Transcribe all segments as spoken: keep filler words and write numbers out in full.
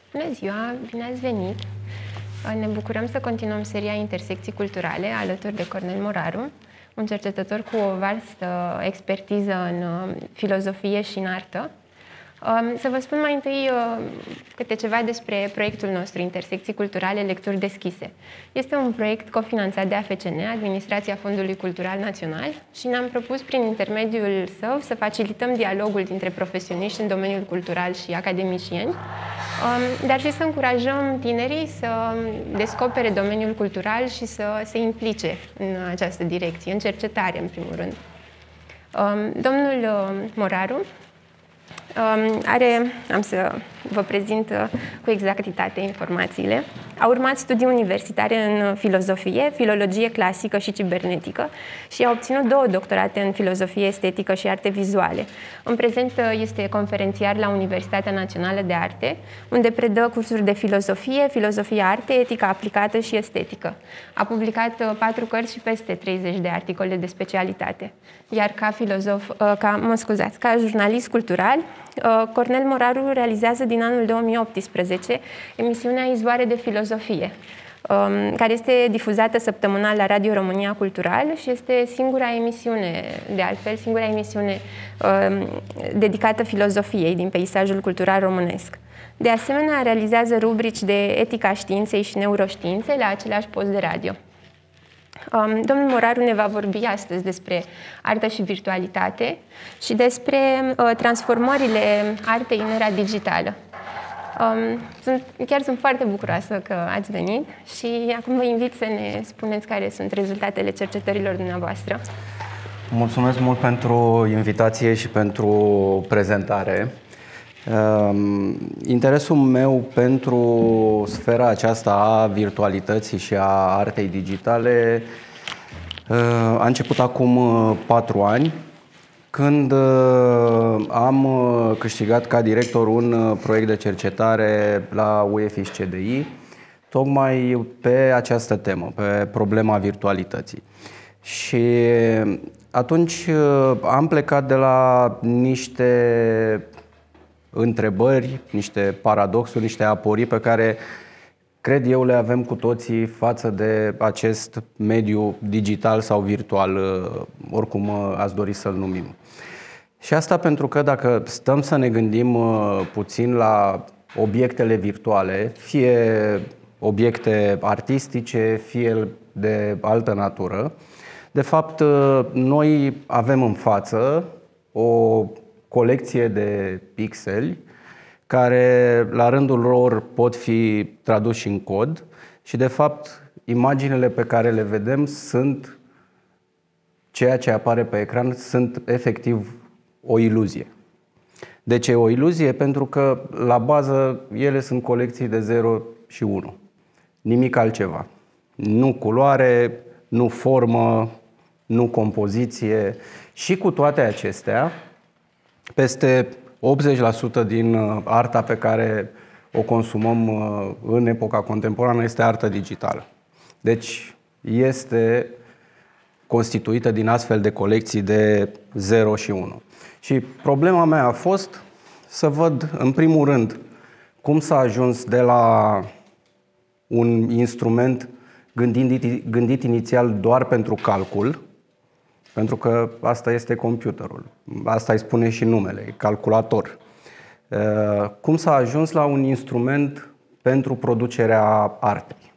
Bună ziua, bine ați venit! Ne bucurăm să continuăm seria Intersecții culturale alături de Cornel Moraru, un cercetător cu o vastă expertiză în filozofie și în artă. Să vă spun mai întâi câte ceva despre proiectul nostru, Intersecții Culturale, Lecturi Deschise. Este un proiect cofinanțat de A F C N, Administrația Fondului Cultural Național, și ne-am propus prin intermediul său să facilităm dialogul dintre profesioniști în domeniul cultural și academicieni, dar și să încurajăm tinerii să descopere domeniul cultural și să se implice în această direcție, în cercetare, în primul rând. Domnul Moraru are, am să vă prezint cu exactitate informațiile. A urmat studii universitare în filozofie, filologie clasică și cibernetică și a obținut două doctorate în filozofie estetică și arte vizuale. În prezent este conferențiar la Universitatea Națională de Arte, unde predă cursuri de filozofie, filozofie arte, etică aplicată și estetică. A publicat patru cărți și peste treizeci de articole de specialitate. Iar ca filozof, ca, mă scuzați, ca jurnalist cultural, Cornel Moraru realizează din anul două mii optsprezece emisiunea Izvoare de filozofie, care este difuzată săptămânal la Radio România Cultural și este singura emisiune, de altfel, singura emisiune dedicată filozofiei din peisajul cultural românesc. De asemenea, realizează rubrici de etica științei și neuroștiințe la același post de radio. Domnul Moraru ne va vorbi astăzi despre artă și virtualitate și despre transformările artei în era digitală. Sunt, chiar sunt foarte bucuroasă că ați venit și acum vă invit să ne spuneți care sunt rezultatele cercetărilor dumneavoastră. Mulțumesc mult pentru invitație și pentru prezentare. Interesul meu pentru sfera aceasta a virtualității și a artei digitale a început acum patru ani, când am câștigat ca director un proiect de cercetare la U E F I S C D I, tocmai pe această temă, pe problema virtualității. Și atunci am plecat de la niște întrebări, niște paradoxuri, niște aporii pe care cred eu le avem cu toții față de acest mediu digital sau virtual, oricum ați dori să-l numim. Și asta pentru că dacă stăm să ne gândim puțin la obiectele virtuale, fie obiecte artistice, fie de altă natură, de fapt noi avem în față o colecție de pixeli care la rândul lor pot fi traduși în cod și de fapt imaginile pe care le vedem sunt ceea ce apare pe ecran, sunt efectiv o iluzie. De ce o iluzie? Pentru că la bază ele sunt colecții de zero și unu. Nimic altceva. Nu culoare, nu formă, nu compoziție și cu toate acestea, peste optzeci la sută din arta pe care o consumăm în epoca contemporană este artă digitală. Deci este constituită din astfel de colecții de zero și unu. Și problema mea a fost să văd, în primul rând, cum s-a ajuns de la un instrument gândit, gândit inițial doar pentru calcul, pentru că asta este computerul, asta îi spune și numele, calculator. Cum s-a ajuns la un instrument pentru producerea artei.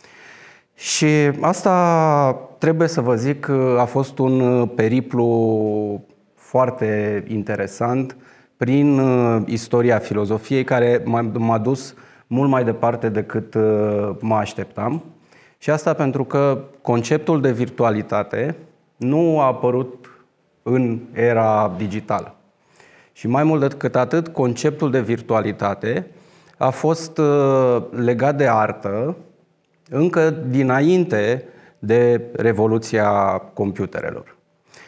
Și asta, trebuie să vă zic, a fost un periplu foarte interesant prin istoria filozofiei, care m-a dus mult mai departe decât mă așteptam. Și asta pentru că conceptul de virtualitate nu a apărut în era digitală. Și mai mult decât atât, conceptul de virtualitate a fost legat de artă încă dinainte de revoluția computerelor.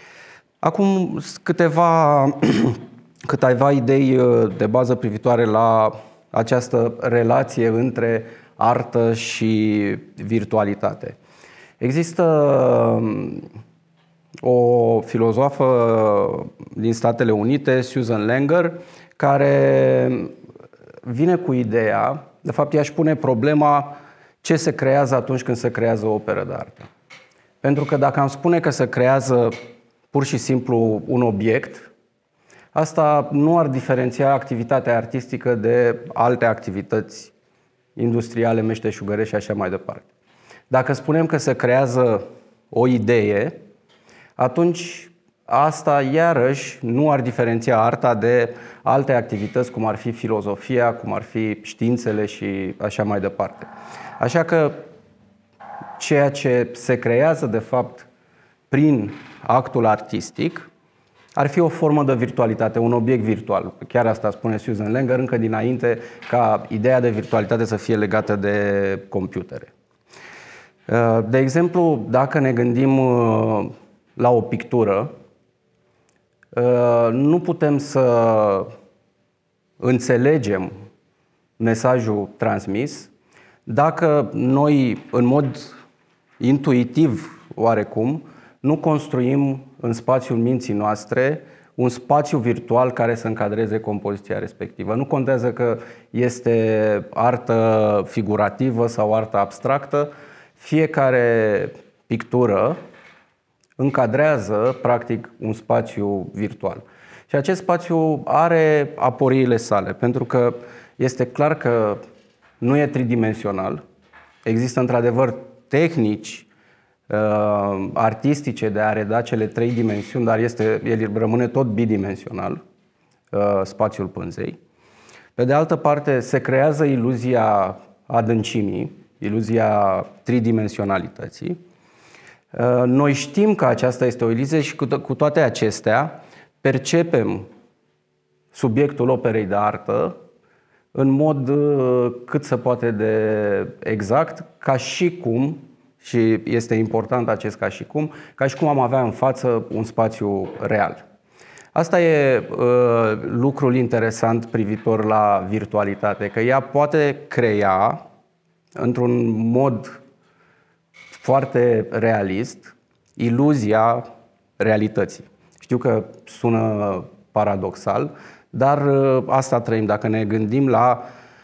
Acum câteva, câteva idei de bază privitoare la această relație între artă și virtualitate. Există o filozofă din Statele Unite, Susan Langer, care vine cu ideea De fapt, i-aș pune problema ce se creează atunci când se creează o operă de artă. Pentru că dacă am spune că se creează pur și simplu un obiect, asta nu ar diferenția activitatea artistică de alte activități industriale, meșteșugărești și așa mai departe. Dacă spunem că se creează o idee, atunci asta iarăși nu ar diferenția arta de alte activități, cum ar fi filozofia, cum ar fi științele și așa mai departe. Așa că ceea ce se creează de fapt prin actul artistic ar fi o formă de virtualitate, un obiect virtual. Chiar asta spune Susan Langer încă dinainte ca ideea de virtualitate să fie legată de computere. De exemplu, dacă ne gândim la o pictură, nu putem să înțelegem mesajul transmis dacă noi, în mod intuitiv oarecum, nu construim în spațiul minții noastre un spațiu virtual care să încadreze compoziția respectivă. Nu contează că este artă figurativă sau artă abstractă, fiecare pictură încadrează practic un spațiu virtual. Și acest spațiu are aporiile sale, pentru că este clar că nu e tridimensional. Există într-adevăr tehnici uh, artistice de a reda cele trei dimensiuni, dar este, el rămâne tot bidimensional, uh, spațiul pânzei. Pe de altă parte, se creează iluzia adâncimii, iluzia tridimensionalității. Uh, noi știm că aceasta este o iluzie și cu, to- cu toate acestea percepem subiectul operei de artă în mod cât se poate de exact, ca și cum, și este important acest ca și cum, ca și cum am avea în față un spațiu real. Asta e uh, lucrul interesant privitor la virtualitate, că ea poate crea într-un mod foarte realist iluzia realității. Știu că sună paradoxal, dar asta trăim dacă ne gândim la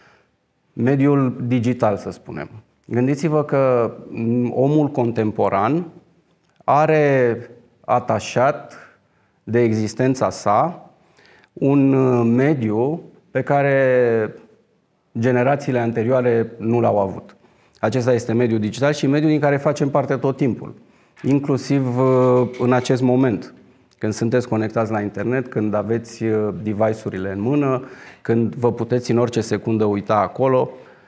mediul digital, să spunem. Gândiți-vă că omul contemporan are atașat de existența sa un mediu pe care generațiile anterioare nu l-au avut. Acesta este mediul digital și mediul din care facem parte tot timpul, inclusiv în acest moment. Când sunteți conectați la internet, când aveți device-urile în mână, când vă puteți în orice secundă uita acolo,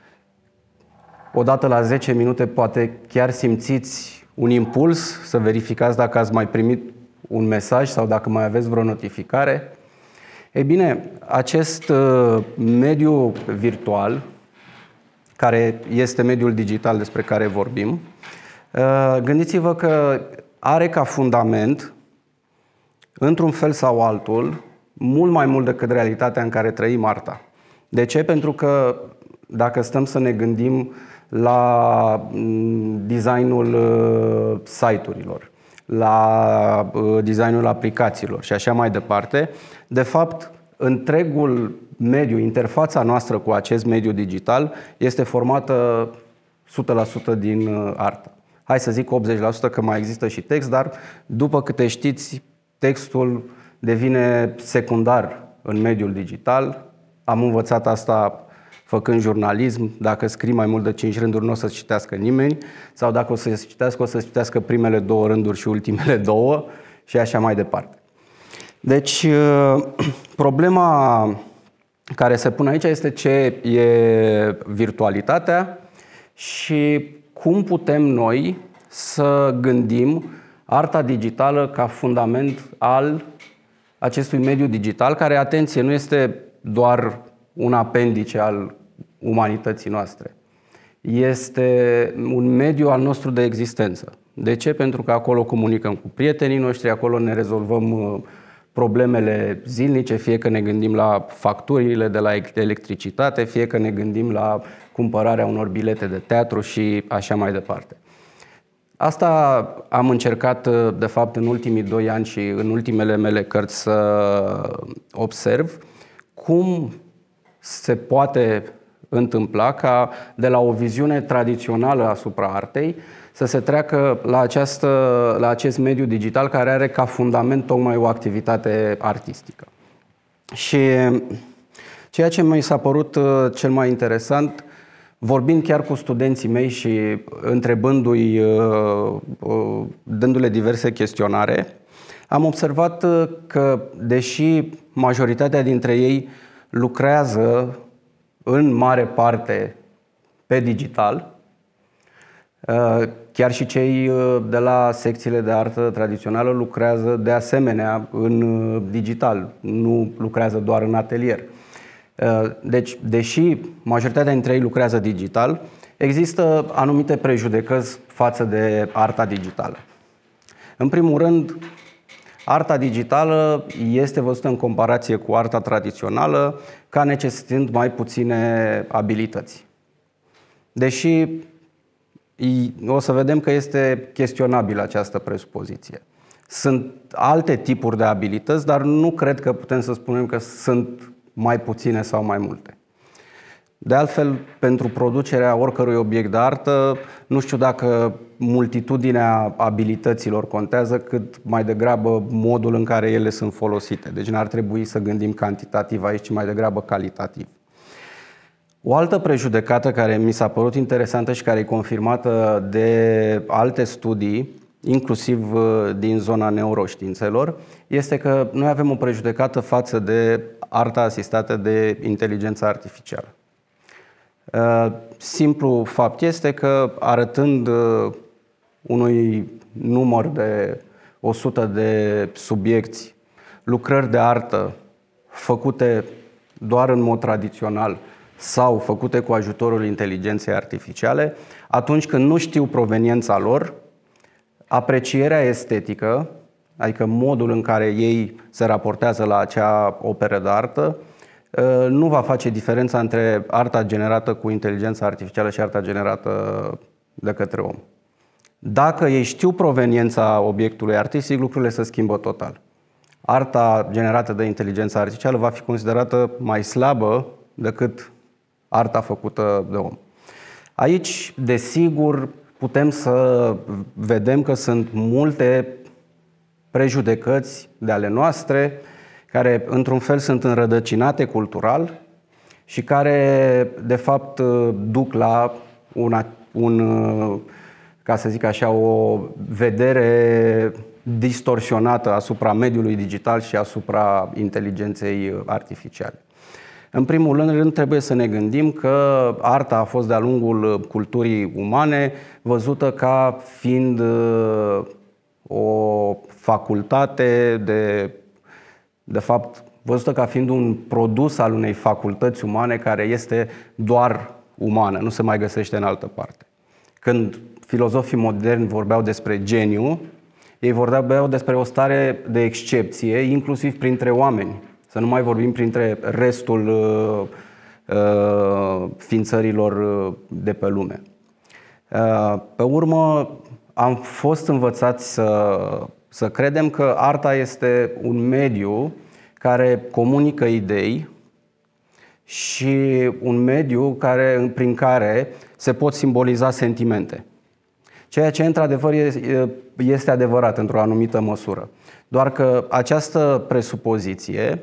odată la zece minute poate chiar simțiți un impuls să verificați dacă ați mai primit un mesaj sau dacă mai aveți vreo notificare. Ei bine, acest mediu virtual, care este mediul digital despre care vorbim, gândiți-vă că are ca fundament, într-un fel sau altul, mult mai mult decât realitatea în care trăim arta. De ce? Pentru că dacă stăm să ne gândim la designul site-urilor, la designul aplicațiilor și așa mai departe, de fapt, întregul mediu, interfața noastră cu acest mediu digital este formată o sută la sută din artă. Hai să zic optzeci la sută că mai există și text, dar după câte știți, textul devine secundar în mediul digital. Am învățat asta făcând jurnalism. Dacă scrii mai mult de cinci rânduri, nu o să citească nimeni. Sau dacă o să citească, o să citească primele două rânduri și ultimele două și așa mai departe. Deci, problema care se pune aici este ce e virtualitatea și cum putem noi să gândim arta digitală ca fundament al acestui mediu digital, care, atenție, nu este doar un apendice al umanității noastre. Este un mediu al nostru de existență. De ce? Pentru că acolo comunicăm cu prietenii noștri, acolo ne rezolvăm problemele zilnice, fie că ne gândim la facturile de la electricitate, fie că ne gândim la cumpărarea unor bilete de teatru și așa mai departe. Asta am încercat, de fapt, în ultimii doi ani și în ultimele mele cărți să observ cum se poate întâmpla ca de la o viziune tradițională asupra artei să se treacă la, această, la acest mediu digital care are ca fundament tocmai o activitate artistică. Și ceea ce mi s-a părut cel mai interesant, vorbind chiar cu studenții mei și întrebându-i, dându-le diverse chestionare, am observat că, deși majoritatea dintre ei lucrează în mare parte pe digital, chiar și cei de la secțiile de artă tradițională lucrează de asemenea în digital, nu lucrează doar în atelier. Deci, deși majoritatea dintre ei lucrează digital, există anumite prejudecăți față de arta digitală. În primul rând, arta digitală este văzută în comparație cu arta tradițională ca necesitând mai puține abilități. Deși o să vedem că este chestionabilă această presupoziție. Sunt alte tipuri de abilități, dar nu cred că putem să spunem că sunt mai puține sau mai multe. De altfel, pentru producerea oricărui obiect de artă, nu știu dacă multitudinea abilităților contează, cât mai degrabă modul în care ele sunt folosite. Deci n-ar trebui să gândim cantitativ aici, ci mai degrabă calitativ. O altă prejudecată care mi s-a părut interesantă și care e confirmată de alte studii, inclusiv din zona neuroștiințelor, este că noi avem o prejudecată față de arta asistată de inteligență artificială. Simplu fapt este că, arătând unui număr de o sută de subiecți lucrări de artă făcute doar în mod tradițional sau făcute cu ajutorul inteligenței artificiale, atunci când nu știu proveniența lor, aprecierea estetică, adică modul în care ei se raportează la acea operă de artă, nu va face diferența între arta generată cu inteligența artificială și arta generată de către om. Dacă ei știu proveniența obiectului artistic, lucrurile se schimbă total. Arta generată de inteligența artificială va fi considerată mai slabă decât arta făcută de om. Aici, desigur, putem să vedem că sunt multe prejudecăți de ale noastre, care într-un fel sunt înrădăcinate cultural și care de fapt duc la una, un, ca să zic așa, o vedere distorsionată asupra mediului digital și asupra inteligenței artificiale. În primul rând, trebuie să ne gândim că arta a fost de-a lungul culturii umane văzută ca fiind o facultate de De fapt, văzută ca fiind un produs al unei facultăți umane care este doar umană, nu se mai găsește în altă parte. Când filozofii moderni vorbeau despre geniu, ei vorbeau despre o stare de excepție, inclusiv printre oameni. Să nu mai vorbim printre restul uh, uh, ființărilor de pe lume. Uh, pe urmă, am fost învățați să Să credem că arta este un mediu care comunică idei și un mediu care, prin care se pot simboliza sentimente. Ceea ce, într-adevăr, este adevărat într-o anumită măsură. Doar că această presupoziție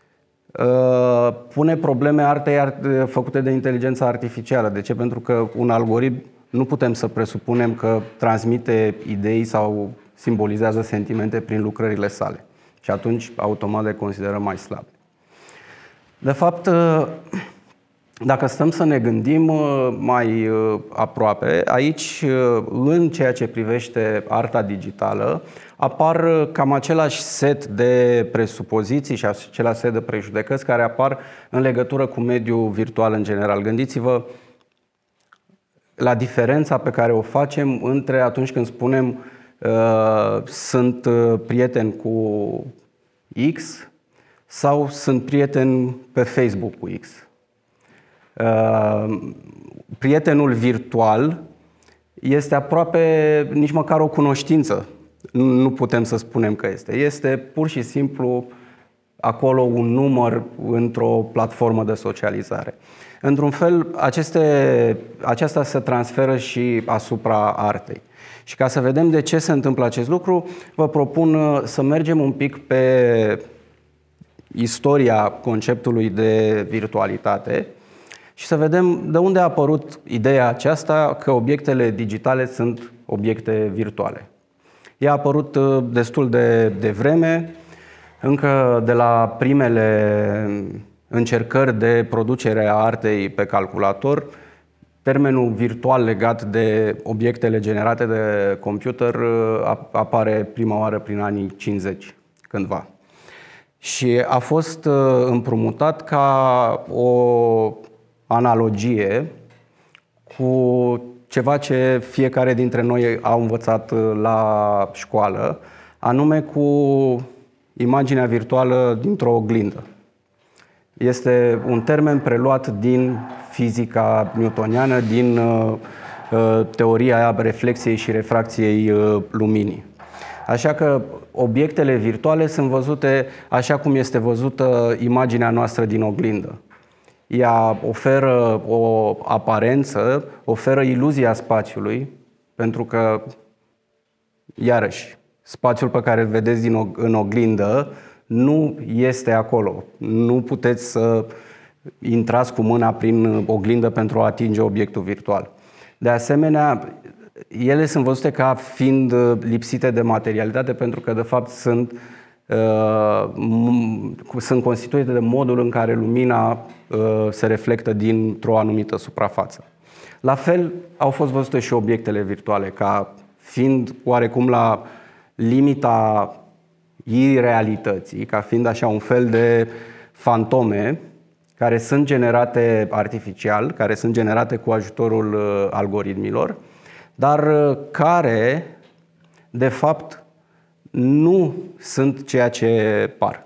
pune probleme artei făcute de inteligența artificială. De ce? Pentru că un algoritm nu putem să presupunem că transmite idei sau simbolizează sentimente prin lucrările sale. Și atunci, automat, le considerăm mai slabe. De fapt, dacă stăm să ne gândim mai aproape, aici, în ceea ce privește arta digitală, apar cam același set de presupoziții și același set de prejudecăți care apar în legătură cu mediul virtual în general. Gândiți-vă la diferența pe care o facem între atunci când spunem Uh, sunt prieten cu X sau sunt prieten pe Facebook cu X. Uh, prietenul virtual este aproape nici măcar o cunoștință. Nu putem să spunem că este. Este pur și simplu acolo un număr într-o platformă de socializare. Într-un fel, aceste, aceasta se transferă și asupra artei. Și ca să vedem de ce se întâmplă acest lucru, vă propun să mergem un pic pe istoria conceptului de virtualitate și să vedem de unde a apărut ideea aceasta că obiectele digitale sunt obiecte virtuale. Ea a apărut destul de devreme, încă de la primele încercări de producere a artei pe calculator. Termenul virtual legat de obiectele generate de computer apare prima oară prin anii cincizeci, cândva. Și a fost împrumutat ca o analogie cu ceva ce fiecare dintre noi a învățat la școală, anume cu imaginea virtuală dintr-o oglindă. Este un termen preluat din fizica newtoniană, din uh, teoria reflexiei și refracției uh, luminii. Așa că obiectele virtuale sunt văzute așa cum este văzută imaginea noastră din oglindă. Ea oferă o aparență, oferă iluzia spațiului, pentru că, iarăși, spațiul pe care îl vedeți din, în oglindă nu este acolo. Nu puteți să intrați cu mâna prin oglindă pentru a atinge obiectul virtual. De asemenea, ele sunt văzute ca fiind lipsite de materialitate pentru că, de fapt, sunt, uh, sunt constituite de modul în care lumina uh, se reflectă dintr-o anumită suprafață. La fel, au fost văzute și obiectele virtuale ca fiind oarecum la limita irealității, ca fiind așa un fel de fantome care sunt generate artificial, care sunt generate cu ajutorul uh, algoritmilor, dar uh, care, de fapt, nu sunt ceea ce par.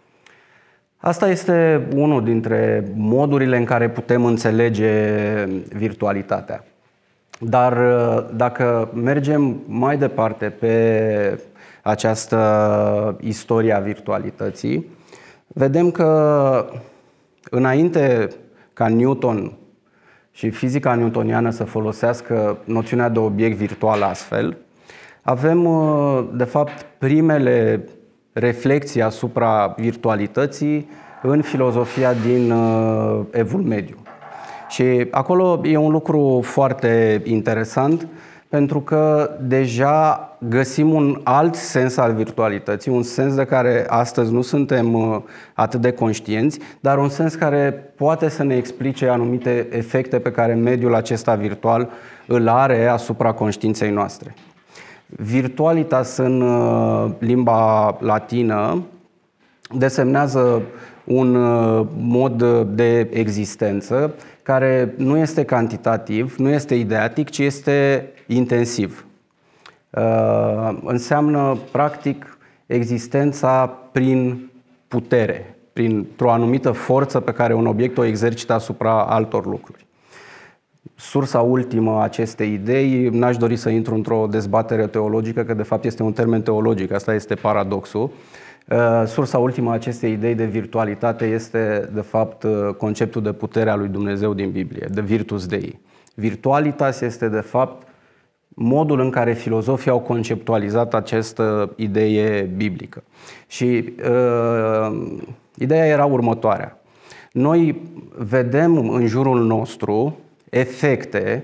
Asta este unul dintre modurile în care putem înțelege virtualitatea. Dar uh, dacă mergem mai departe pe această istorie a virtualității, vedem că înainte ca Newton și fizica newtoniană să folosească noțiunea de obiect virtual astfel, avem, de fapt, primele reflexii asupra virtualității în filozofia din Evul Mediu. Și acolo e un lucru foarte interesant, pentru că deja găsim un alt sens al virtualității, un sens de care astăzi nu suntem atât de conștienți, dar un sens care poate să ne explice anumite efecte pe care mediul acesta virtual îl are asupra conștiinței noastre. Virtualitas în limba latină desemnează un mod de existență care nu este cantitativ, nu este ideatic, ci este intensiv. Înseamnă, practic, existența prin putere, printr-o anumită forță pe care un obiect o exercită asupra altor lucruri. Sursa ultimă a acestei idei, n-aș dori să intru într-o dezbatere teologică, că de fapt este un termen teologic, asta este paradoxul. Sursa ultimă a acestei idei de virtualitate este, de fapt, conceptul de putere a lui Dumnezeu din Biblie, de virtus Dei. Virtualitas este, de fapt, modul în care filozofii au conceptualizat această idee biblică. Și uh, ideea era următoarea. Noi vedem în jurul nostru efecte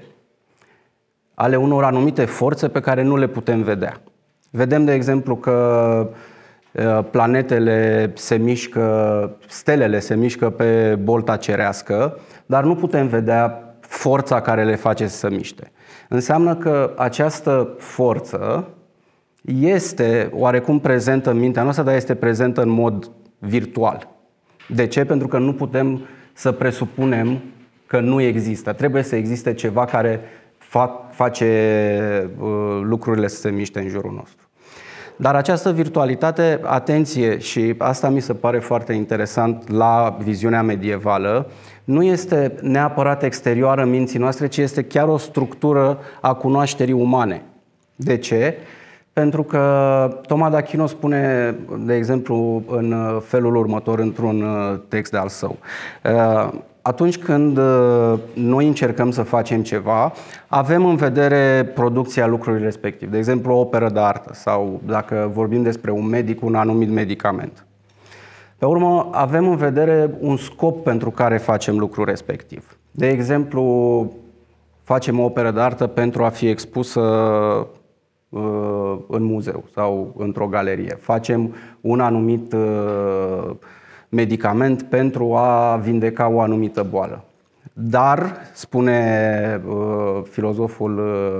ale unor anumite forțe pe care nu le putem vedea. Vedem, de exemplu, că planetele se mișcă, stelele se mișcă pe bolta cerească, dar nu putem vedea forța care le face să se miște. Înseamnă că această forță este oarecum prezentă în mintea noastră, dar este prezentă în mod virtual. De ce? Pentru că nu putem să presupunem că nu există. Trebuie să existe ceva care fac, face uh, lucrurile să se miște în jurul nostru. Dar această virtualitate, atenție, și asta mi se pare foarte interesant la viziunea medievală, nu este neapărat exterioară minții noastre, ci este chiar o structură a cunoașterii umane. De ce? Pentru că Toma d'Achino spune, de exemplu, în felul următor, într-un text de al său. Atunci când noi încercăm să facem ceva, avem în vedere producția lucrului respectiv. De exemplu, o operă de artă sau, dacă vorbim despre un medic, un anumit medicament. Pe urmă, avem în vedere un scop pentru care facem lucrul respectiv. De exemplu, facem o operă de artă pentru a fi expusă în muzeu sau într-o galerie. Facem un anumit medicament pentru a vindeca o anumită boală. Dar, spune uh, filozoful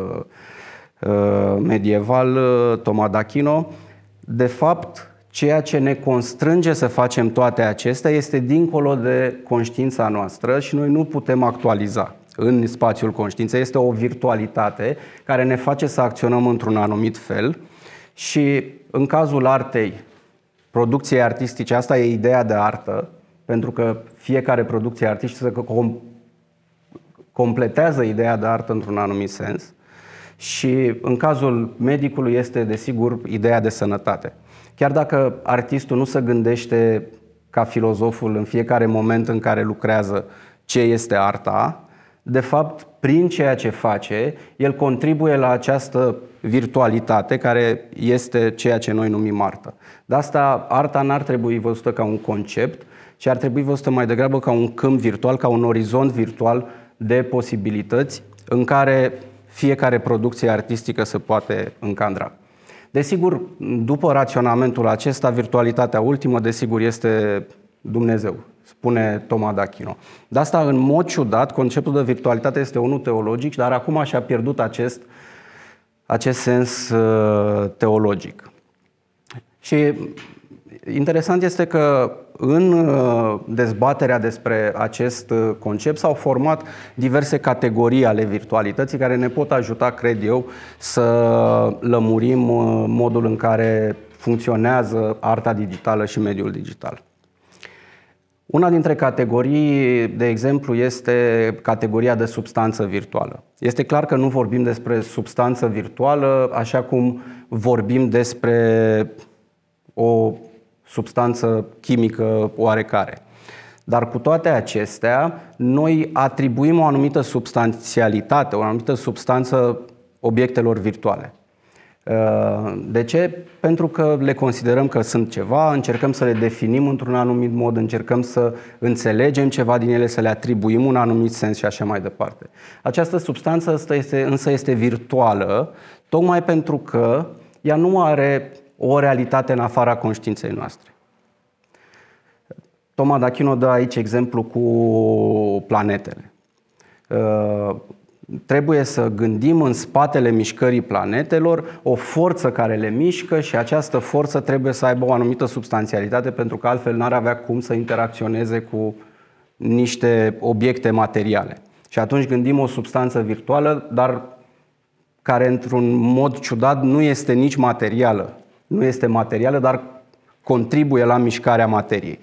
uh, medieval Toma d'Achino, de fapt, ceea ce ne constrânge să facem toate acestea este dincolo de conștiința noastră și noi nu putem actualiza în spațiul conștiinței. Este o virtualitate care ne face să acționăm într-un anumit fel și în cazul artei, producției artistice, asta e ideea de artă, pentru că fiecare producție artistică com completează ideea de artă într-un anumit sens și în cazul medicului este, desigur, ideea de sănătate. Chiar dacă artistul nu se gândește ca filozoful în fiecare moment în care lucrează ce este arta, de fapt, prin ceea ce face, el contribuie la această virtualitate care este ceea ce noi numim artă. De asta, arta n-ar trebui văzută ca un concept, ci ar trebui văzută mai degrabă ca un câmp virtual, ca un orizont virtual de posibilități în care fiecare producție artistică se poate încadra. Desigur, după raționamentul acesta, virtualitatea ultimă, desigur, este Dumnezeu, spune Toma d'Achino. De asta, în mod ciudat, conceptul de virtualitate este unul teologic, dar acum și-a pierdut acest, acest sens uh, teologic. Și interesant este că în dezbaterea despre acest concept s-au format diverse categorii ale virtualității care ne pot ajuta, cred eu, să lămurim modul în care funcționează arta digitală și mediul digital. Una dintre categorii, de exemplu, este categoria de substanță virtuală. Este clar că nu vorbim despre substanță virtuală așa cum vorbim despre o substanță chimică oarecare. Dar cu toate acestea, noi atribuim o anumită substanțialitate, o anumită substanță obiectelor virtuale. De ce? Pentru că le considerăm că sunt ceva, încercăm să le definim într-un anumit mod, încercăm să înțelegem ceva din ele, să le atribuim un anumit sens și așa mai departe. Această substanță este, însă este virtuală, tocmai pentru că ea nu are o realitate în afara conștiinței noastre. Toma d'Achino dă aici exemplu cu planetele. Trebuie să gândim în spatele mișcării planetelor o forță care le mișcă și această forță trebuie să aibă o anumită substanțialitate, pentru că altfel n-ar avea cum să interacționeze cu niște obiecte materiale. Și atunci gândim o substanță virtuală, dar care într-un mod ciudat nu este nici materială. Nu este materială, dar contribuie la mișcarea materiei.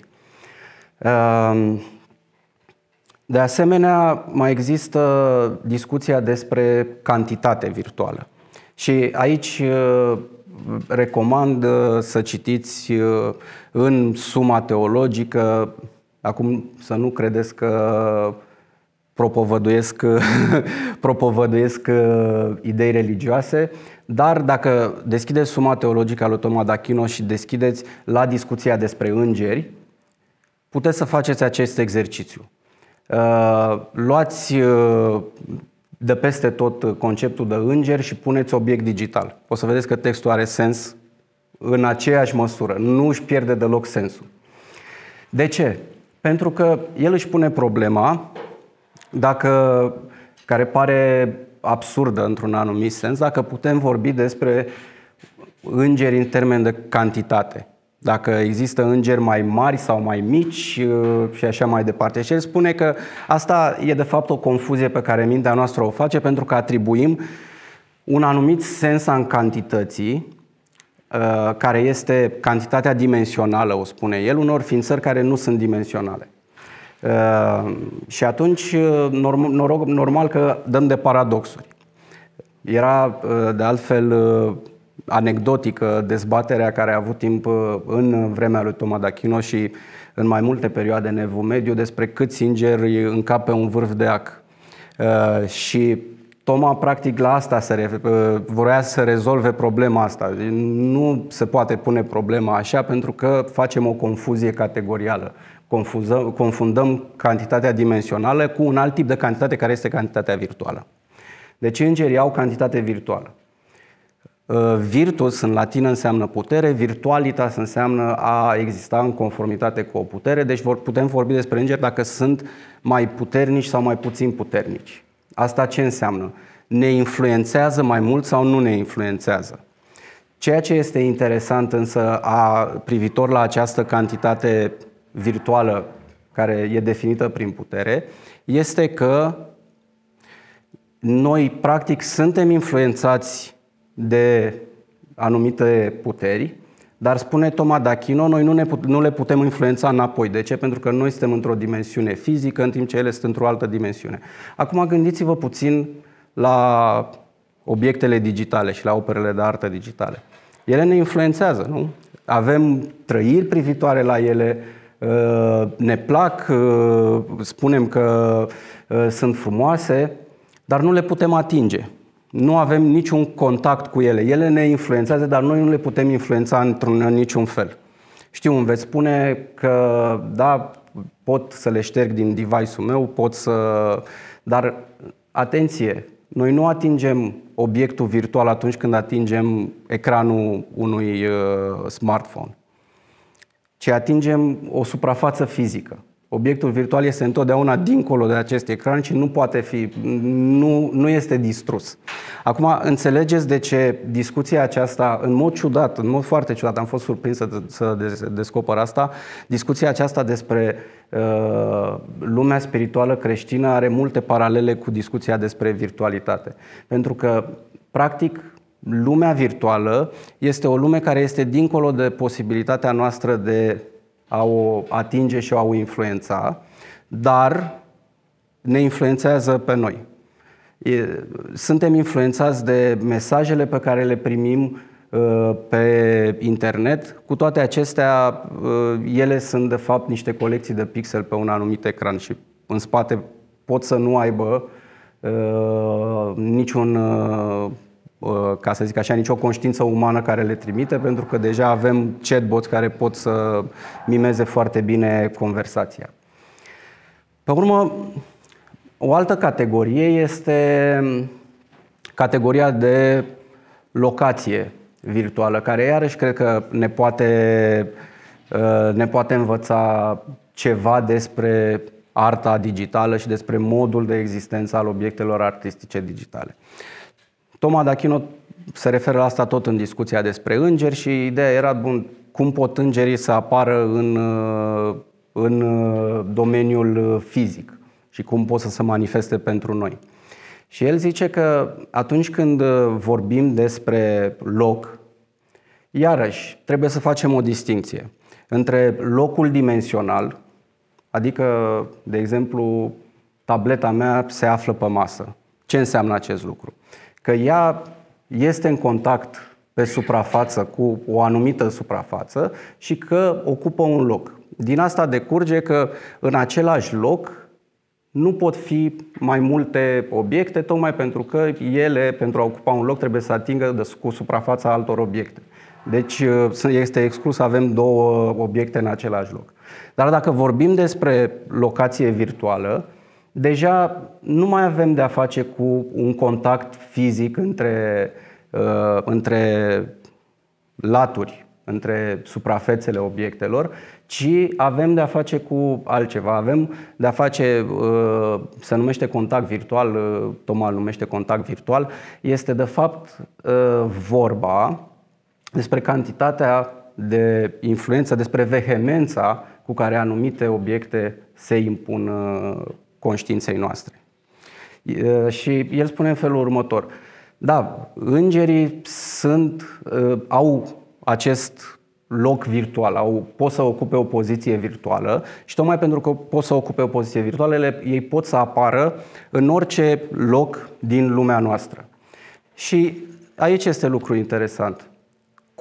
De asemenea, mai există discuția despre cantitate virtuală. Și aici recomand să citiți în Suma Teologică, acum să nu credeți că propovăduiesc, propovăduiesc idei religioase, dar dacă deschideți Suma Teologică a lui Toma d'Achino și deschideți la discuția despre îngeri, puteți să faceți acest exercițiu. Luați de peste tot conceptul de îngeri și puneți obiect digital. O să vedeți că textul are sens în aceeași măsură, nu își pierde deloc sensul. De ce? Pentru că el își pune problema, dacă, care pare absurdă într-un anumit sens, dacă putem vorbi despre îngeri în termen de cantitate. Dacă există îngeri mai mari sau mai mici și așa mai departe. Și el spune că asta e de fapt o confuzie pe care mintea noastră o face, pentru că atribuim un anumit sens în cantității, care este cantitatea dimensională, o spune el, unor ființări care nu sunt dimensionale. Și atunci, normal că dăm de paradoxuri. Era, de altfel, anecdotică dezbaterea care a avut timp în vremea lui Toma d'Achino și în mai multe perioade în Evul Mediu despre câți îngeri încap pe un vârf de ac. Și Toma, practic, la asta se voia să rezolve problema asta. Nu se poate pune problema așa pentru că facem o confuzie categorială. Confuzăm, confundăm cantitatea dimensională cu un alt tip de cantitate care este cantitatea virtuală. Deci îngerii au cantitate virtuală. Virtus în latină înseamnă putere, virtualitas înseamnă a exista în conformitate cu o putere, deci putem vorbi despre îngeri dacă sunt mai puternici sau mai puțin puternici. Asta ce înseamnă? Ne influențează mai mult sau nu ne influențează? Ceea ce este interesant însă a, privitor la această cantitate virtuală care e definită prin putere, este că noi practic suntem influențați de anumite puteri, dar spune Toma d'Achino, noi nu, ne put, nu le putem influența înapoi. De ce? Pentru că noi suntem într-o dimensiune fizică, în timp ce ele sunt într-o altă dimensiune. Acum gândiți-vă puțin la obiectele digitale și la operele de artă digitale. Ele ne influențează, nu? Avem trăiri privitoare la ele, ne plac, spunem că sunt frumoase, dar nu le putem atinge. Nu avem niciun contact cu ele. Ele ne influențează, dar noi nu le putem influența într-un în niciun fel. Știu, îmi veți spune că da, pot să le șterg din device-ul meu, pot să... Dar atenție, noi nu atingem obiectul virtual atunci când atingem ecranul unui uh, smartphone, ci atingem o suprafață fizică. Obiectul virtual este întotdeauna dincolo de acest ecran și nu poate fi, nu, nu este distrus. Acum, înțelegeți de ce discuția aceasta, în mod ciudat, în mod foarte ciudat, am fost surprins să, să descoper asta, discuția aceasta despre uh, lumea spirituală creștină are multe paralele cu discuția despre virtualitate. Pentru că, practic, lumea virtuală este o lume care este dincolo de posibilitatea noastră de a o atinge și a o influența, dar ne influențează pe noi. Suntem influențați de mesajele pe care le primim pe internet. Cu toate acestea, ele sunt de fapt niște colecții de pixel pe un anumit ecran și în spate pot să nu aibă niciun, ca să zic așa, nicio conștiință umană care le trimite, pentru că deja avem chatbots care pot să mimeze foarte bine conversația. Pe urmă, o altă categorie este categoria de locație virtuală, care iarăși cred că ne poate, ne poate învăța ceva despre arta digitală și despre modul de existență al obiectelor artistice digitale. Toma d'Achino se referă la asta tot în discuția despre îngeri și ideea era, bun, cum pot îngerii să apară în, în domeniul fizic și cum pot să se manifeste pentru noi. Și el zice că atunci când vorbim despre loc, iarăși trebuie să facem o distinție între locul dimensional, adică, de exemplu, tableta mea se află pe masă. Ce înseamnă acest lucru? Că ea este în contact pe suprafață cu o anumită suprafață și că ocupă un loc. Din asta decurge că în același loc nu pot fi mai multe obiecte, tocmai pentru că ele, pentru a ocupa un loc, trebuie să atingă cu suprafața altor obiecte. Deci este exclus să avem două obiecte în același loc. Dar dacă vorbim despre locație virtuală, deja nu mai avem de-a face cu un contact fizic între, uh, între laturi, între suprafețele obiectelor, ci avem de-a face cu altceva. Avem de-a face, uh, se numește contact virtual, uh, Toma îl numește contact virtual, este de fapt uh, vorba despre cantitatea de influență, despre vehemența cu care anumite obiecte se impun uh, conștiinței noastre. Și el spune în felul următor: da, îngerii sunt, au acest loc virtual, au, pot să ocupe o poziție virtuală și tocmai pentru că pot să ocupe o poziție virtuală, ei pot să apară în orice loc din lumea noastră. Și aici este lucru interesant.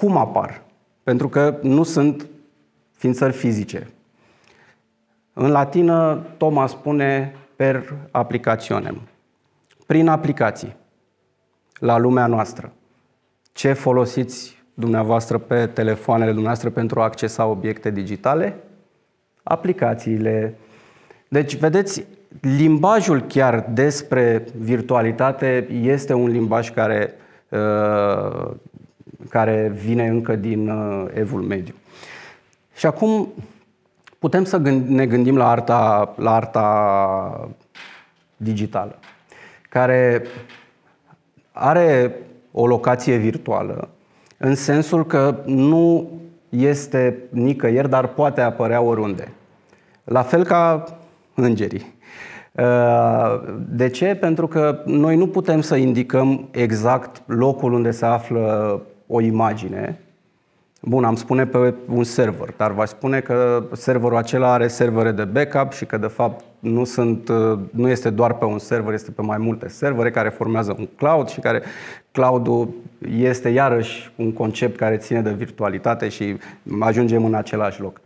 cum apar? Pentru că nu sunt ființări fizice. În latină, Toma spune per applicationem, prin aplicații, la lumea noastră. Ce folosiți dumneavoastră pe telefoanele dumneavoastră pentru a accesa obiecte digitale? Aplicațiile. Deci, vedeți, limbajul chiar despre virtualitate este un limbaj care, uh, care vine încă din uh, Evul Mediu. Și acum putem să gând- ne gândim la arta, la arta digitală, care are o locație virtuală, în sensul că nu este nicăieri, dar poate apărea oriunde. La fel ca îngerii. De ce? Pentru că noi nu putem să indicăm exact locul unde se află o imagine. Bun, am spune pe un server, dar v-aș spune că serverul acela are servere de backup și că de fapt nu, sunt, nu este doar pe un server, este pe mai multe servere care formează un cloud și care cloud-ul este iarăși un concept care ține de virtualitate și ajungem în același loc.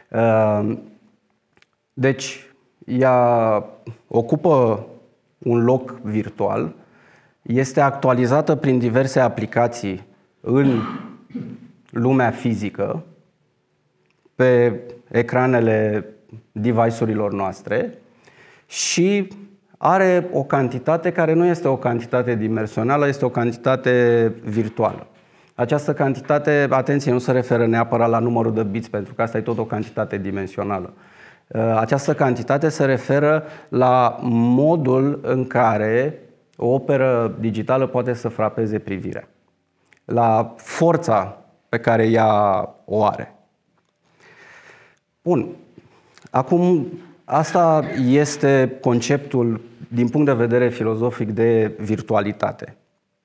Deci, ea ocupă un loc virtual, este actualizată prin diverse aplicații în lumea fizică, pe ecranele device-urilor noastre și are o cantitate care nu este o cantitate dimensională, este o cantitate virtuală. Această cantitate, atenție, nu se referă neapărat la numărul de bits, pentru că asta e tot o cantitate dimensională. Această cantitate se referă la modul în care o operă digitală poate să frapeze privirea, la forța pe care ea o are. Bun. Acum, asta este conceptul, din punct de vedere filozofic, de virtualitate.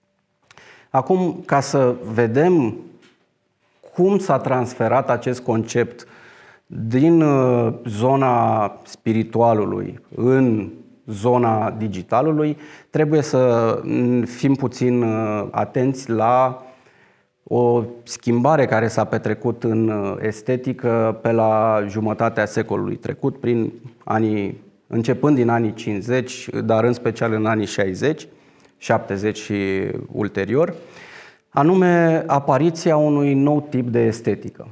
Acum, ca să vedem cum s-a transferat acest concept din zona spiritualului în zona digitalului, trebuie să fim puțin atenți la o schimbare care s-a petrecut în estetică pe la jumătatea secolului trecut, prin anii, începând din anii cincizeci, dar în special în anii șaizeci, șaptezeci și ulterior, anume apariția unui nou tip de estetică,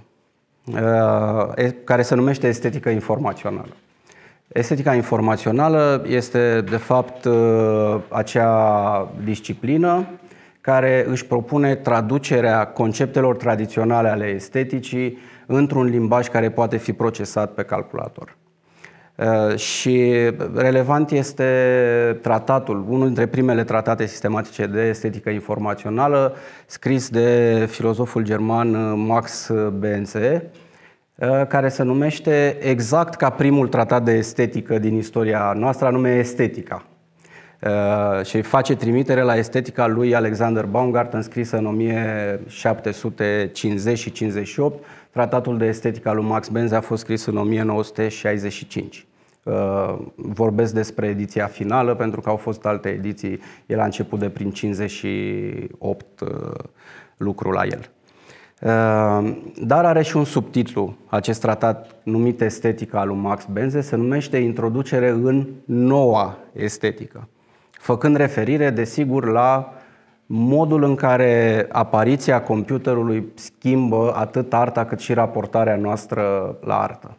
care se numește estetică informațională. Estetica informațională este, de fapt, acea disciplină care își propune traducerea conceptelor tradiționale ale esteticii într-un limbaj care poate fi procesat pe calculator. Și relevant este tratatul, unul dintre primele tratate sistematice de estetică informațională, scris de filozoful german Max Benze, care se numește exact ca primul tratat de estetică din istoria noastră, anume Estetica. Și face trimitere la estetica lui Alexander Baumgarten, scrisă în o mie șapte sute cincizeci și cincizeci și opt. Tratatul de estetică al lui Max Benze a fost scris în o mie nouă sute șaizeci și cinci. Vorbesc despre ediția finală, pentru că au fost alte ediții. El a început de prin cincizeci și opt lucrul la el. Dar are și un subtitlu, acest tratat numit Estetica al lui Max Benze, se numește Introducere în noua estetică, făcând referire, desigur, la modul în care apariția computerului schimbă atât arta cât și raportarea noastră la artă.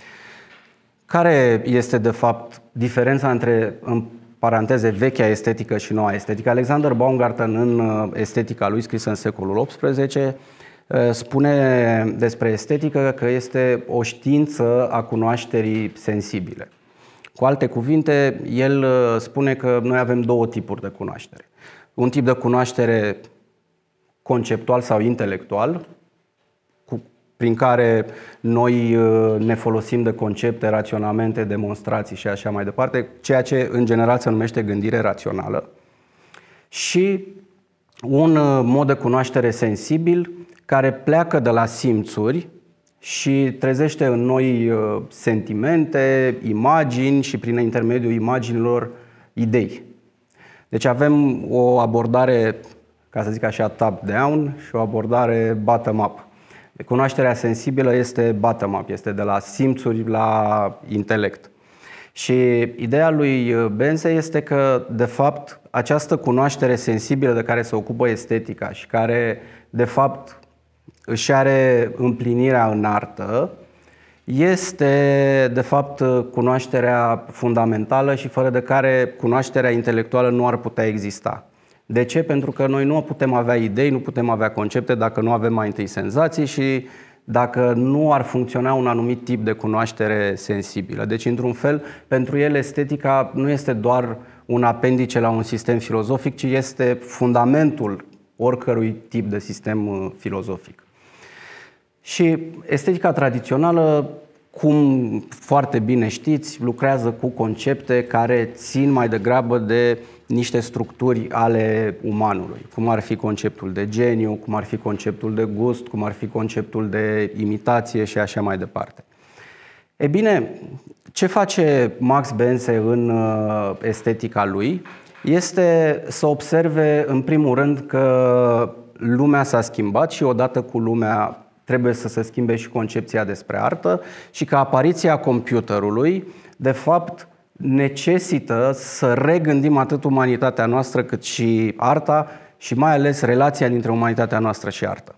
Care este, de fapt, diferența între, în paranteze, vechea estetică și noua estetică? Alexander Baumgarten, în Estetica lui, scrisă în secolul optsprezece, spune despre estetică că este o știință a cunoașterii sensibile. Cu alte cuvinte, el spune că noi avem două tipuri de cunoaștere. Un tip de cunoaștere conceptual sau intelectual, cu, prin care noi ne folosim de concepte, raționamente, demonstrații și așa mai departe, ceea ce în general se numește gândire rațională. Și un mod de cunoaștere sensibil care pleacă de la simțuri și trezește în noi sentimente, imagini și prin intermediul imaginilor idei. Deci avem o abordare ca să zic așa, top-down și o abordare bottom-up. Cunoașterea sensibilă este bottom-up, este de la simțuri la intelect. Și ideea lui Bense este că, de fapt, această cunoaștere sensibilă de care se ocupă estetica și care, de fapt, își are împlinirea în artă, este, de fapt, cunoașterea fundamentală și fără de care cunoașterea intelectuală nu ar putea exista. De ce? Pentru că noi nu putem avea idei, nu putem avea concepte dacă nu avem mai întâi senzații și dacă nu ar funcționa un anumit tip de cunoaștere sensibilă. Deci, într-un fel, pentru el, estetica nu este doar un apendice la un sistem filozofic, ci este fundamentul oricărui tip de sistem filozofic. Și estetica tradițională, cum foarte bine știți, lucrează cu concepte care țin mai degrabă de niște structuri ale umanului, cum ar fi conceptul de geniu, cum ar fi conceptul de gust, cum ar fi conceptul de imitație și așa mai departe. E bine, ce face Max Bense în estetica lui este să observe, în primul rând, că lumea s-a schimbat și odată cu lumea trebuie să se schimbe și concepția despre artă și că apariția computerului, de fapt, necesită să regândim atât umanitatea noastră cât și arta și mai ales relația dintre umanitatea noastră și artă.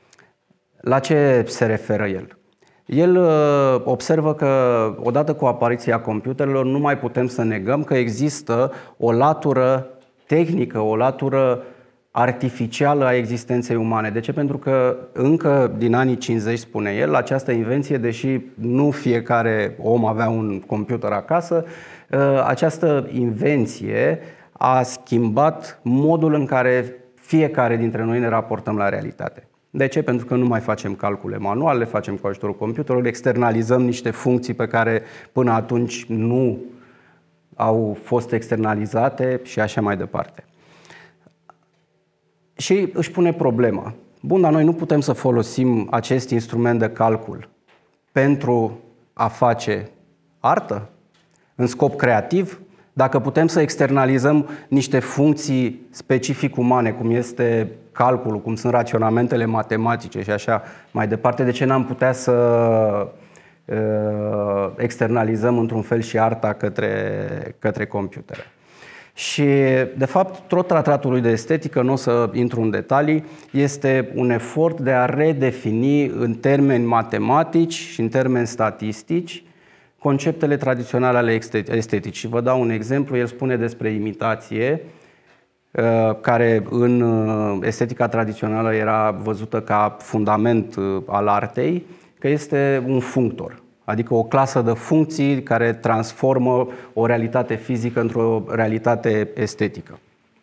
La ce se referă el? El observă că odată cu apariția computerelor nu mai putem să negăm că există o latură tehnică, o latură artificială a existenței umane. De ce? Pentru că încă din anii cincizeci, spune el, această invenție, deși nu fiecare om avea un computer acasă, această invenție a schimbat modul în care fiecare dintre noi ne raportăm la realitate. De ce? Pentru că nu mai facem calcule manuale, le facem cu ajutorul computerului, externalizăm niște funcții pe care până atunci nu au fost externalizate și așa mai departe. Și își pune problema. Bun, dar noi nu putem să folosim acest instrument de calcul pentru a face artă în scop creativ? Dacă putem să externalizăm niște funcții specific umane, cum este calculul, cum sunt raționamentele matematice și așa mai departe, de ce n-am putea să uh, externalizăm într-un fel și arta către, către computere? Și, de fapt, tot tratatul lui de estetică, nu o să intru în detalii, este un efort de a redefini în termeni matematici și în termeni statistici conceptele tradiționale ale esteticii. Și vă dau un exemplu, el spune despre imitație, care în estetica tradițională era văzută ca fundament al artei, că este un functor. Adică o clasă de funcții care transformă o realitate fizică într-o realitate estetică.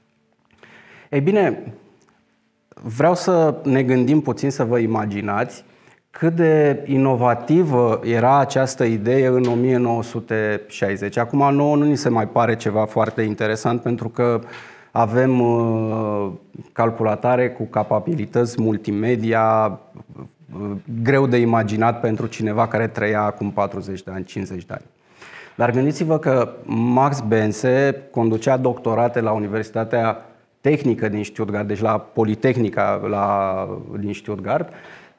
Ei bine, vreau să ne gândim puțin, să vă imaginați cât de inovativă era această idee în o mie nouă sute șaizeci. Acum nouă nu ni se mai pare ceva foarte interesant pentru că avem calculatoare cu capabilități multimedia, greu de imaginat pentru cineva care trăia acum patruzeci de ani, cincizeci de ani. Dar gândiți-vă că Max Bense conducea doctorate la Universitatea Tehnică din Stuttgart, deci la Politehnica la, din Stuttgart,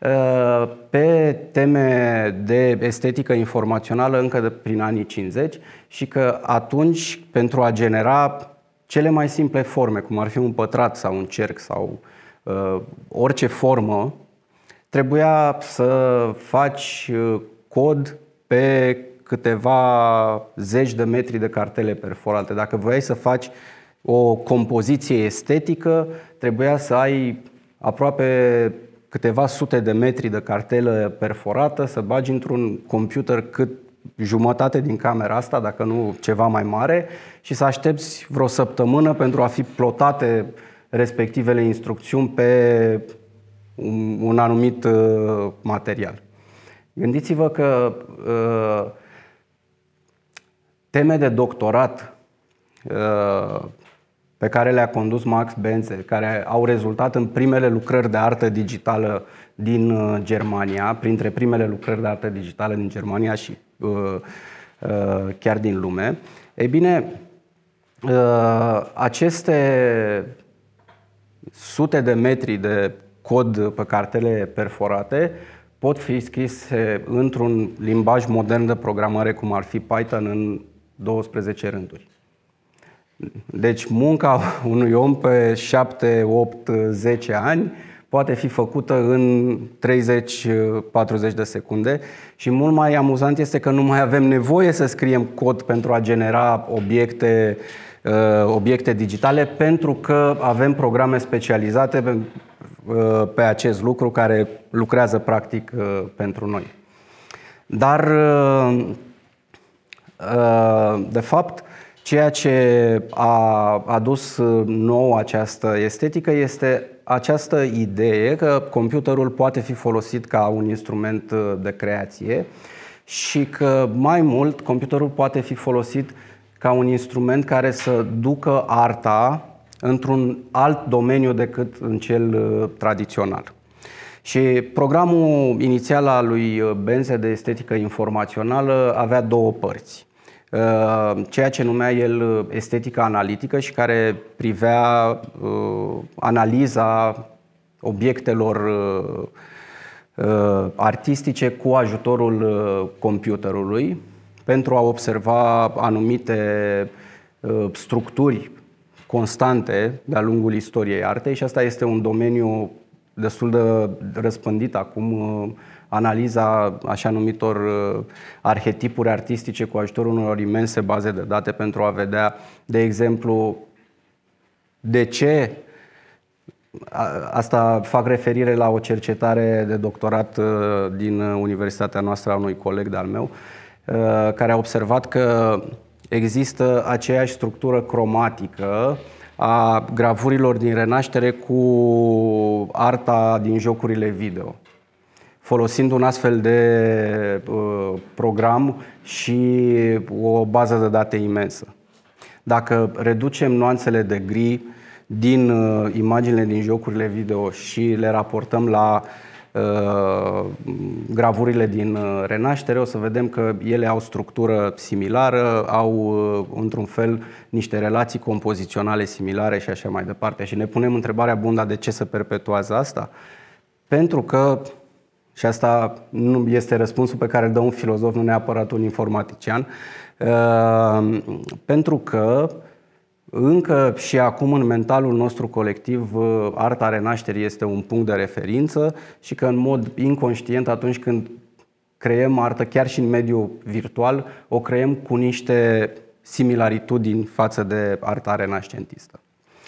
pe teme de estetică informațională încă de prin anii cincizeci și că atunci, pentru a genera cele mai simple forme, cum ar fi un pătrat sau un cerc sau uh, orice formă, trebuia să faci cod pe câteva zeci de metri de cartele perforate. Dacă voiai să faci o compoziție estetică, trebuia să ai aproape câteva sute de metri de cartelă perforată, să bagi într-un computer cât jumătate din camera asta, dacă nu ceva mai mare, și să aștepți vreo săptămână pentru a fi plotate respectivele instrucțiuni pe un, un anumit uh, material. Gândiți-vă că uh, teme de doctorat uh, pe care le-a condus Max Bense, care au rezultat în primele lucrări de artă digitală din uh, Germania, printre primele lucrări de artă digitală din Germania și uh, uh, chiar din lume. Ei bine, uh, aceste sute de metri de cod pe cartele perforate pot fi scrise într-un limbaj modern de programare, cum ar fi Python, în douăsprezece rânduri. Deci munca unui om pe șapte, opt, zece ani poate fi făcută în treizeci patruzeci de secunde și mult mai amuzant este că nu mai avem nevoie să scriem cod pentru a genera obiecte, obiecte digitale, pentru că avem programe specializate pe, pe acest lucru care lucrează practic pentru noi. Dar, de fapt, ceea ce a adus nou această estetică este această idee că computerul poate fi folosit ca un instrument de creație și că, mai mult, computerul poate fi folosit ca un instrument care să ducă arta într-un alt domeniu decât în cel tradițional. Și programul inițial al lui Benze de estetică informațională avea două părți. Ceea ce numea el estetica analitică și care privea uh, analiza obiectelor uh, artistice cu ajutorul uh, computerului pentru a observa anumite uh, structuri constante de-a lungul istoriei artei și asta este un domeniu destul de răspândit acum, uh, analiza așa numitor arhetipuri artistice cu ajutorul unor imense baze de date pentru a vedea, de exemplu, de ce, asta fac referire la o cercetare de doctorat din universitatea noastră a unui coleg de-al meu, care a observat că există aceeași structură cromatică a gravurilor din Renaștere cu arta din jocurile video, folosind un astfel de uh, program și o bază de date imensă. Dacă reducem nuanțele de gri din uh, imaginile din jocurile video și le raportăm la uh, gravurile din uh, Renaștere, o să vedem că ele au structură similară, au uh, într-un fel niște relații compoziționale similare și așa mai departe. Și ne punem întrebarea, bun, dar de ce se perpetuează asta? Pentru că, și asta nu este răspunsul pe care îl dă un filozof, nu neapărat un informatician, pentru că încă și acum în mentalul nostru colectiv arta Renașterii este un punct de referință și că în mod inconștient atunci când creăm artă, chiar și în mediul virtual, o creăm cu niște similaritudini față de arta renascentistă.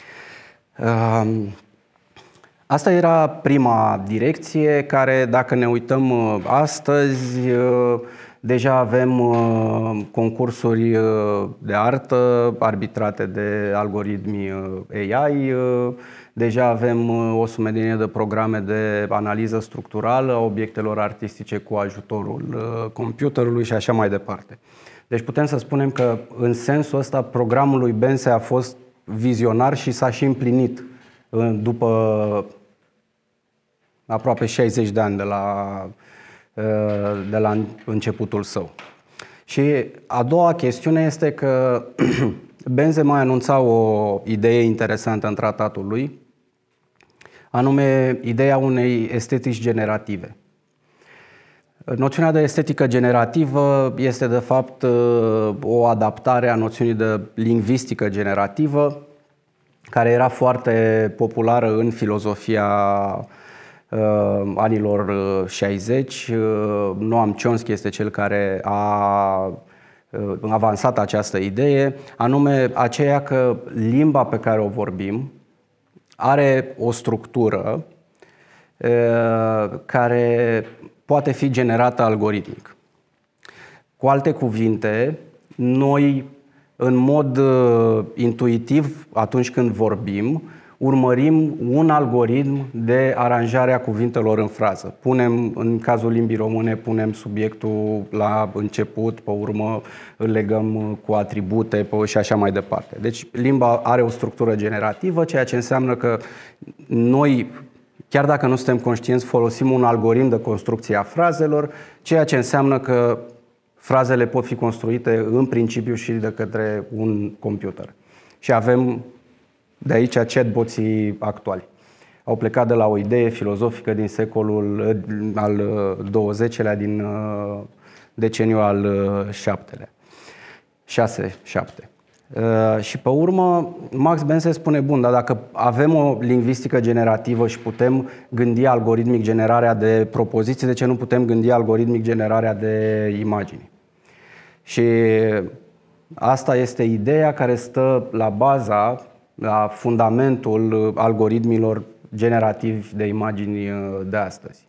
Asta era prima direcție care, dacă ne uităm astăzi, deja avem concursuri de artă arbitrate de algoritmi A I, deja avem o sumedenie de programe de analiză structurală a obiectelor artistice cu ajutorul computerului și așa mai departe. Deci putem să spunem că, în sensul ăsta, programul lui Benze a fost vizionar și s-a și împlinit după aproape șaizeci de ani de la, de la începutul său. Și a doua chestiune este că Benze mai anunța o idee interesantă în tratatul lui, anume ideea unei estetici generative. Noțiunea de estetică generativă este de fapt o adaptare a noțiunii de lingvistică generativă, care era foarte populară în filozofia uh, anilor șaizeci. Uh, Noam Chomsky este cel care a uh, avansat această idee, anume aceea că limba pe care o vorbim are o structură uh, care poate fi generată algoritmic. Cu alte cuvinte, noi, în mod uh, intuitiv, atunci când vorbim, urmărim un algoritm de aranjare a cuvintelor în frază. Punem, în cazul limbii române, punem subiectul la început, pe urmă îl legăm cu atribute pe, și așa mai departe. Deci limba are o structură generativă, ceea ce înseamnă că noi, chiar dacă nu suntem conștienți, folosim un algoritm de construcție a frazelor, ceea ce înseamnă că frazele pot fi construite în principiu și de către un computer. Și avem De aici chatboții actuali. Au plecat de la o idee filozofică din secolul al douăzecilea, din deceniul al șaptelea. șase șapte. Și pe urmă, Max Bense spune, bun, dar dacă avem o lingvistică generativă și putem gândi algoritmic generarea de propoziții, de ce nu putem gândi algoritmic generarea de imagini? Și asta este ideea care stă la baza, la fundamentul algoritmilor generativi de imagini de astăzi.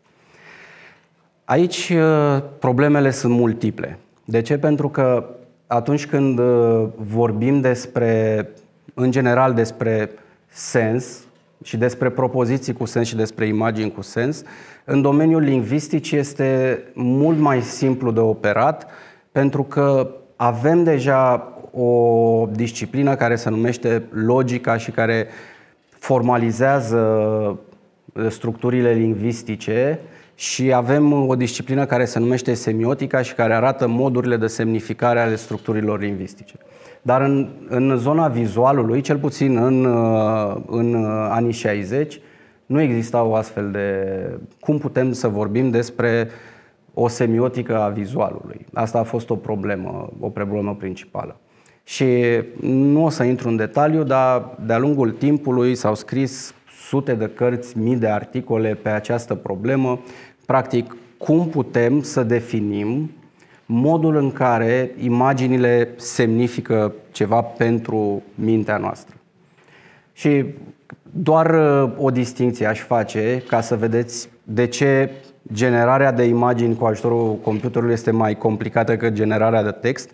Aici problemele sunt multiple. De ce? Pentru că atunci când vorbim despre, în general despre sens și despre propoziții cu sens și despre imagini cu sens, în domeniul lingvistic este mult mai simplu de operat, pentru că avem deja o disciplină care se numește logica și care formalizează structurile lingvistice, și avem o disciplină care se numește semiotica și care arată modurile de semnificare ale structurilor lingvistice. Dar în, în zona vizualului, cel puțin în, în anii șaizeci, nu exista o astfel de... Cum putem să vorbim despre o semiotică a vizualului? Asta a fost o problemă, o problemă principală. Și nu o să intru în detaliu, dar de-a lungul timpului s-au scris sute de cărți, mii de articole pe această problemă. Practic, cum putem să definim modul în care imaginile semnifică ceva pentru mintea noastră. Și doar o distincție aș face ca să vedeți de ce generarea de imagini cu ajutorul computerului este mai complicată decât generarea de text.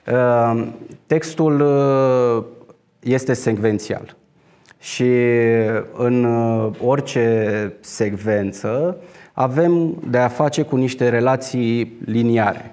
Textul este secvențial și în orice secvență avem de a face cu niște relații liniare.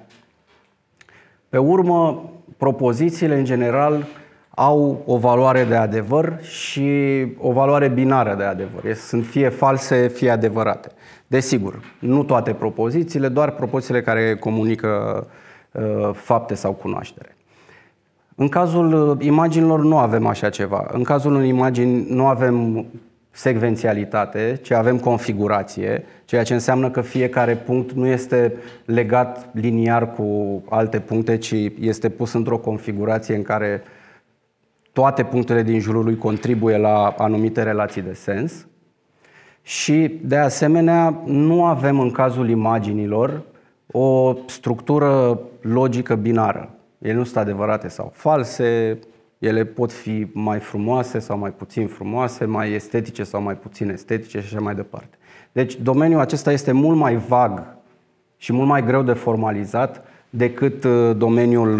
Pe urmă, propozițiile în general au o valoare de adevăr și o valoare binară de adevăr. Sunt fie false, fie adevărate. Desigur, nu toate propozițiile, doar propozițiile care comunică uh, fapte sau cunoaștere. În cazul imaginilor nu avem așa ceva. În cazul unei imagini nu avem secvențialitate, ci avem configurație, ceea ce înseamnă că fiecare punct nu este legat liniar cu alte puncte, ci este pus într-o configurație în care toate punctele din jurul lui contribuie la anumite relații de sens. Și, de asemenea, nu avem în cazul imaginilor o structură logică binară. Ele nu sunt adevărate sau false, ele pot fi mai frumoase sau mai puțin frumoase, mai estetice sau mai puțin estetice și așa mai departe. Deci domeniul acesta este mult mai vag și mult mai greu de formalizat decât domeniul,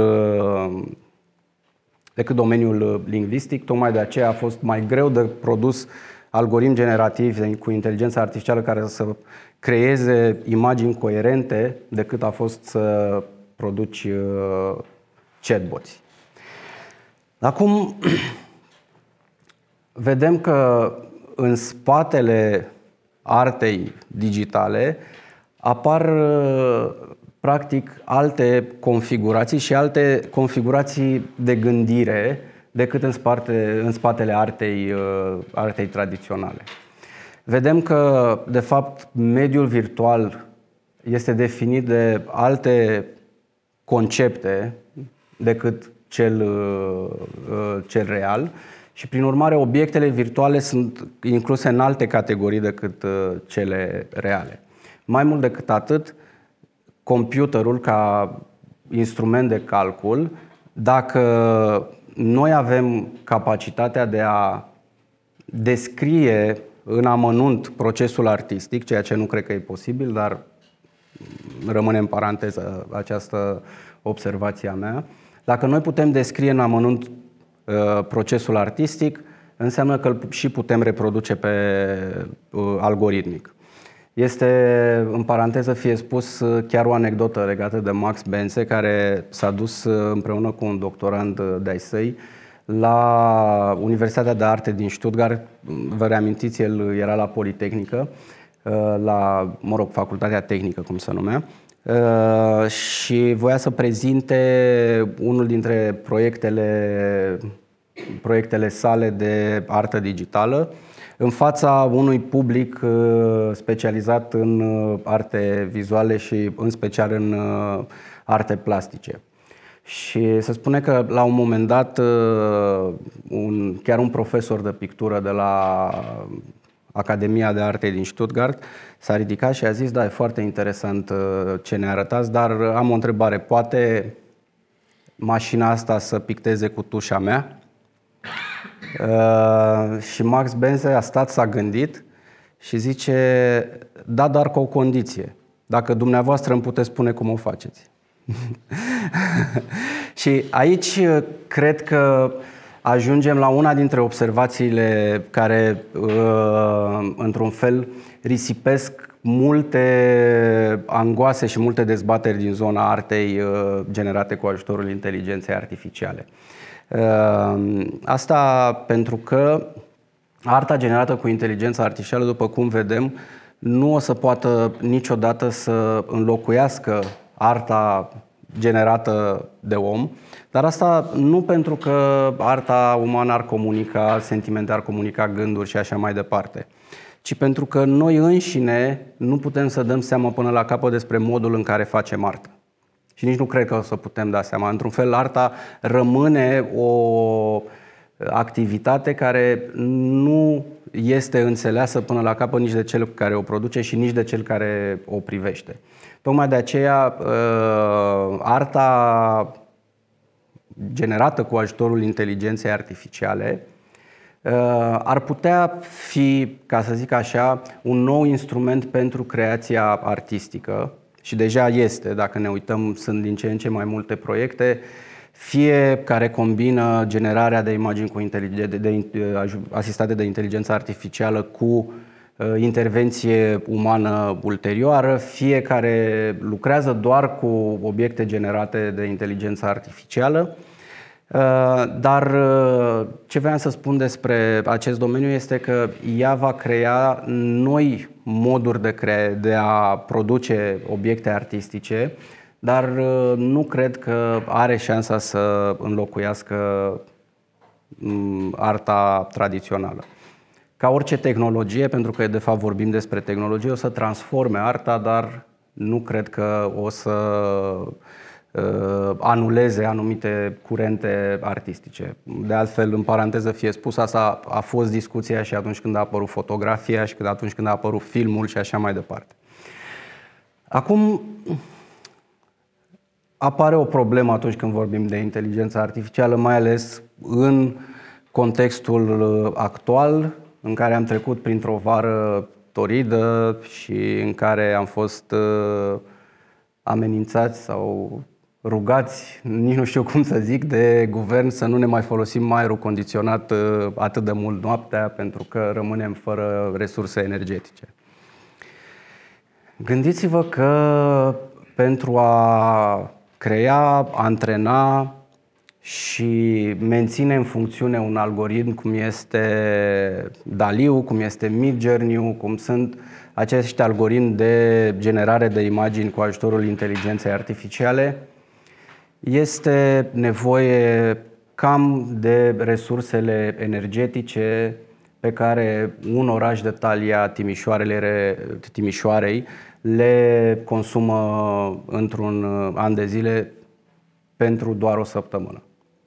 decât domeniul lingvistic. Tocmai de aceea a fost mai greu de produs algoritmi generativi cu inteligență artificială care să creeze imagini coerente decât a fost să produci chatboți. Acum vedem că în spatele artei digitale apar practic alte configurații și alte configurații de gândire decât în, spate, în spatele artei, artei tradiționale. Vedem că, de fapt, mediul virtual este definit de alte concepte decât cel, cel real și, prin urmare, obiectele virtuale sunt incluse în alte categorii decât cele reale. Mai mult decât atât, computerul ca instrument de calcul, dacă noi avem capacitatea de a descrie în amănunt procesul artistic, ceea ce nu cred că e posibil, dar rămâne în paranteză această observație a mea. Dacă noi putem descrie în amănunt uh, procesul artistic, înseamnă că îl și putem reproduce pe uh, algoritmic. Este, în paranteză fie spus, chiar o anecdotă legată de Max Bense, care s-a dus împreună cu un doctorand de-ai săi la Universitatea de Arte din Stuttgart. Vă reamintiți, el era la Politehnică, la, mă rog, Facultatea Tehnică, cum se numea, și voia să prezinte unul dintre proiectele proiectele sale de artă digitală în fața unui public specializat în arte vizuale și în special în arte plastice. Și se spune că la un moment dat un, chiar un profesor de pictură de la Academia de Arte din Stuttgart s-a ridicat și a zis: da, e foarte interesant ce ne arătați, dar am o întrebare, poate mașina asta să picteze cu tușa mea? Uh, și Max Benze a stat, s-a gândit și zice: da, dar cu o condiție, dacă dumneavoastră îmi puteți spune cum o faceți. Și aici cred că ajungem la una dintre observațiile care, într-un fel, risipesc multe angoase și multe dezbateri din zona artei generate cu ajutorul inteligenței artificiale. Asta pentru că arta generată cu inteligența artificială, după cum vedem, nu o să poată niciodată să înlocuiască arta generată de om, dar asta nu pentru că arta umană ar comunica sentimente, ar comunica gânduri și așa mai departe, ci pentru că noi înșine nu putem să dăm seama până la capăt despre modul în care facem artă. Și nici nu cred că o să putem da seama. Într-un fel, arta rămâne o activitate care nu este înțeleasă până la capăt nici de cel care o produce și nici de cel care o privește. Tocmai de aceea, arta generată cu ajutorul inteligenței artificiale ar putea fi, ca să zic așa, un nou instrument pentru creația artistică. Și deja este, dacă ne uităm, sunt din ce în ce mai multe proiecte, fie care combină generarea de imagini cu de, de, de, asistate de inteligență artificială cu uh, intervenție umană ulterioară, fie care lucrează doar cu obiecte generate de inteligență artificială. Uh, dar uh, ce vreau să spun despre acest domeniu este că ea va crea noi moduri de, cre- de a produce obiecte artistice, dar uh, nu cred că are șansa să înlocuiască um, arta tradițională. Ca orice tehnologie, pentru că de fapt vorbim despre tehnologie, o să transforme arta, dar nu cred că o să uh, anuleze anumite curente artistice. De altfel, în paranteză fie spus, asta a fost discuția și atunci când a apărut fotografia și atunci când a apărut filmul și așa mai departe. Acum, apare o problemă atunci când vorbim de inteligență artificială, mai ales în contextul actual, în care am trecut printr-o vară toridă și în care am fost amenințați sau rugați, nici nu știu cum să zic, de guvern să nu ne mai folosim aerul condiționat atât de mult noaptea, pentru că rămânem fără resurse energetice. Gândiți-vă că pentru a crea, antrena și menține în funcțiune un algoritm cum este DALL-U, cum este Midjourney, cum sunt acești algoritmi de generare de imagini cu ajutorul inteligenței artificiale, este nevoie cam de resursele energetice pe care un oraș de talia Timișoarei le consumă într-un an de zile pentru doar o săptămână.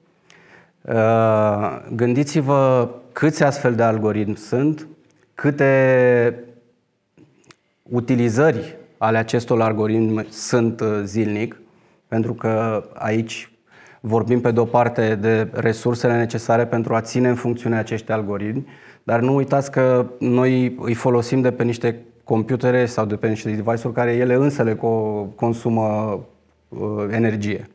Gândiți-vă câți astfel de algoritmi sunt, câte utilizări ale acestor algoritmi sunt zilnic, pentru că aici vorbim pe de o parte de resursele necesare pentru a ține în funcțiune acești algoritmi, dar nu uitați că noi îi folosim de pe niște computere sau de pe niște device-uri care ele însele consumă energie.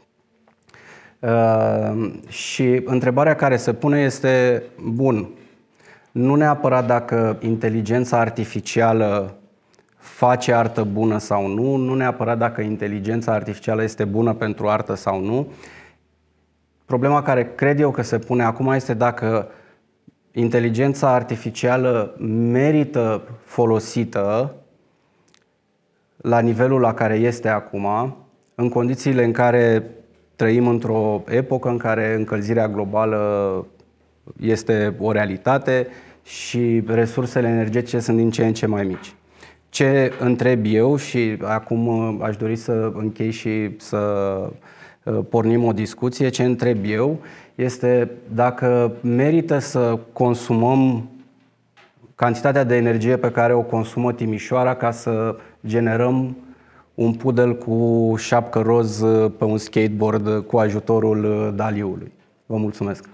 Uh, și întrebarea care se pune este, bun, nu neapărat dacă inteligența artificială face artă bună sau nu, nu neapărat dacă inteligența artificială este bună pentru artă sau nu. Problema care cred eu că se pune acum este dacă inteligența artificială merită folosită la nivelul la care este acum, în condițiile în care trăim într-o epocă în care încălzirea globală este o realitate și resursele energetice sunt din ce în ce mai mici. Ce întreb eu, și acum aș dori să închei și să pornim o discuție, ce întreb eu este dacă merită să consumăm cantitatea de energie pe care o consumă Timișoara ca să generăm un pudel cu șapcă roz pe un skateboard cu ajutorul Daliului. Vă mulțumesc!